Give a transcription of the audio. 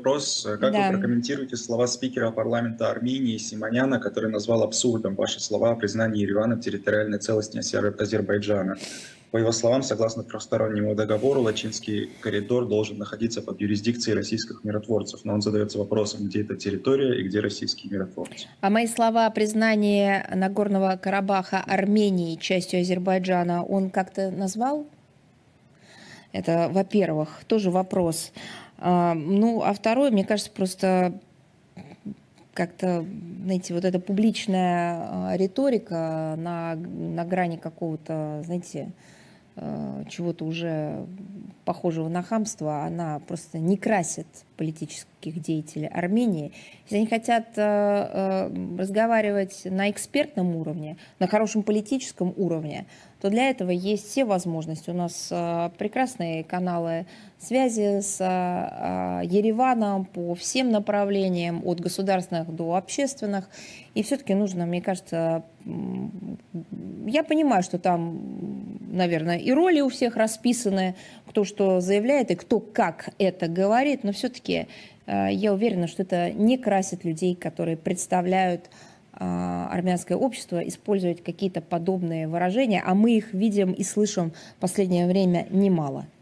вопрос. Как вы Да. прокомментируете слова спикера парламента Армении Симоняна, который назвал абсурдом ваши слова о признании Еревана территориальной целостности Азербайджана? По его словам, согласно трехстороннему договору, Лачинский коридор должен находиться под юрисдикцией российских миротворцев. Но он задается вопросом, где эта территория и где российские миротворцы. А мои слова о признании Нагорного Карабаха Армении частью Азербайджана он как-то назвал? Это, во-первых, тоже вопрос. Ну, а второй, мне кажется, просто как-то, знаете, вот эта публичная риторика на грани какого-то, знаете, чего-то уже похожего на хамство, она просто не красит политических деятелей Армении. Если они хотят разговаривать на экспертном уровне, на хорошем политическом уровне, то для этого есть все возможности. У нас прекрасные каналы связи с Ереваном по всем направлениям, от государственных до общественных. И все-таки нужно, мне кажется, я понимаю, что там, наверное, и роли у всех расписаны, кто что заявляет и кто как это говорит, но все-таки я уверена, что это не красит людей, которые представляют армянское общество, использовать какие-то подобные выражения, а мы их видим и слышим в последнее время немало.